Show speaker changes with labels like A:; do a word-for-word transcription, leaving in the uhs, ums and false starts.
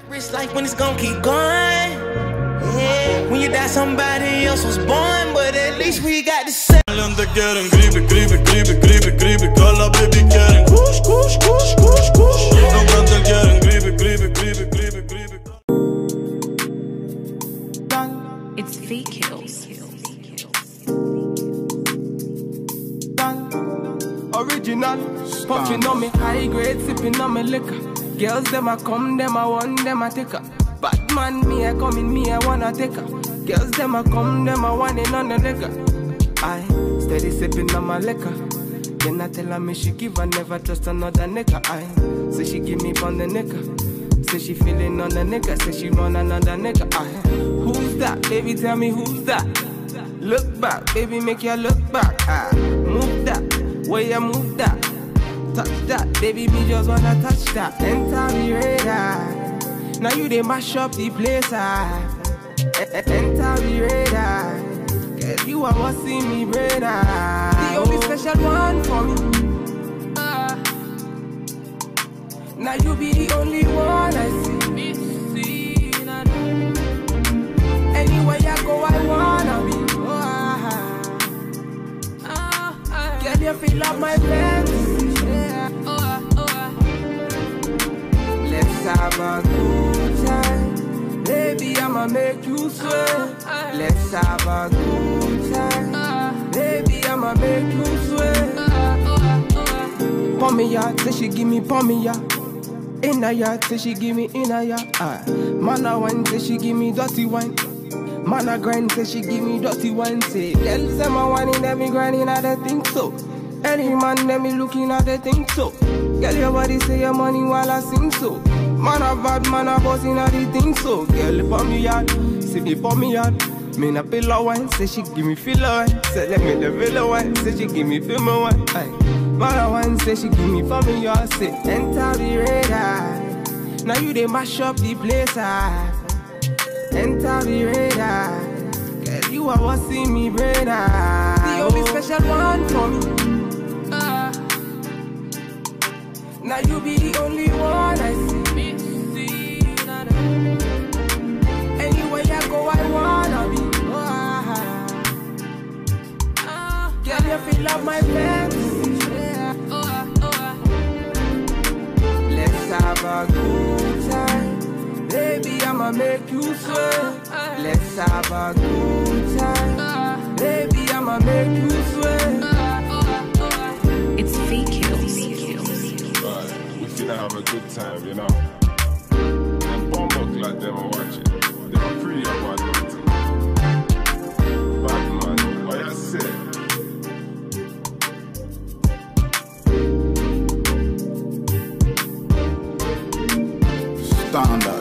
A: It's like when it's gonna keep going. Yeah. When you die, somebody else was born, but at least we got the same.
B: Länder gärna gripe, gripe, gripe, gripe, gripe. Kalla baby gärna kush, kush, kush, kush, kush. De länder gärna gripe, gripe, gripe, gripe, gripe.
C: It's fake kills.
D: Original, puffing on me high grade, sipping on me liquor. Girls them a come, them a want, them a take her. Bad man, me a come in, me a wanna take her. Girls them a come, them a want it on the liquor. I steady sipping on my liquor. Then I tell her me she give her, never trust another nigga. I say she give me on the nigga. Say she feeling on the nigga, say she run another nigga. I who's that? Baby, tell me who's that? Look back, baby, make you look back. I move that, way you move that. Touch that, baby, me just wanna touch that. Enter the radar. Now you they mash up the place. I enter the radar. Girl, you are what see me brain. The only special one for me. Uh, now you be the only one I see. Anywhere I go, I wanna be. Girl, you feel like my fantasy. Let's have a good time. Baby, I'ma make you sweat. Let's have a good time. Baby, I'ma make you sweat. Pon me yard, say she give me pon me yard. In a yard, say she give me in a yard. Ah. Man a wine, say she give me dirty wine. Man a grind, say she give me dirty wine. Say, girl, say my wine in every grinding, I don't think so. Any man, let me looking at the think so. Girl, your body say your money while I sing so. Man a bad, man a boss in a the thing so. Girl, pon me yard, say me pon me yard. Me na pillow wine, say she give me filler wine. Say let me the villa wine, say she give me film wine. Aye. Man a wine, say she give me pon me yard. Say enter the radar. Now you they mash up the place. I enter the radar. Girl, you are what see me brain. The only special one for me. Now you be the only one I see. Anywhere I go, I wanna be. Girl, you feel like my fantasy. Let's have a good time. Baby, I'ma make you sweat. Let's have a good time. Baby, I'ma make you sweat.
C: It's fake kills.
E: We finna have a good time, you know. Them bomb like them are watching. They are pretty about it. Bad man, what you say?
F: Standard.